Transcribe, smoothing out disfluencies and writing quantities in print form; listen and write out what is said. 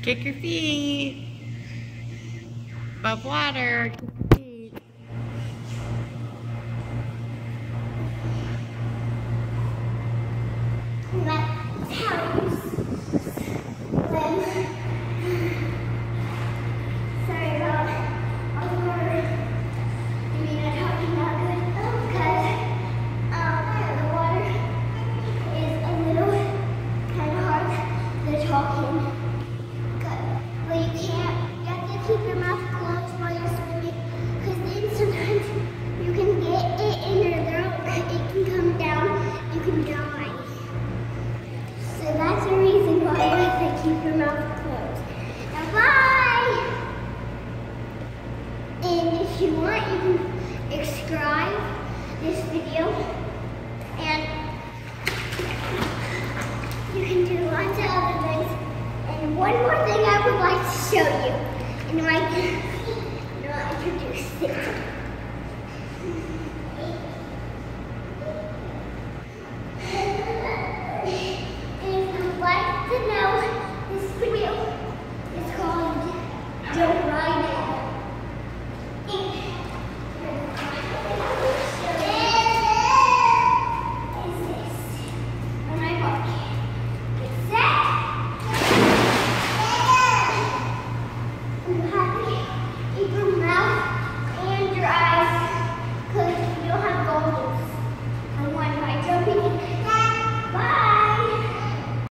Kick your feet. Above water. Kick your feet. That's how you swim. Sorry about all the water. I mean, I'm talking about good because the water is a little kind of hard to talk in. But you have to keep your mouth closed while you're swimming because then sometimes you can get it in your throat, it can come down, you can die. So that's the reason why you have to keep your mouth closed. Now bye! And if you want, you can subscribe this video and you can do lots of other things. And one more thing I would like to show you in my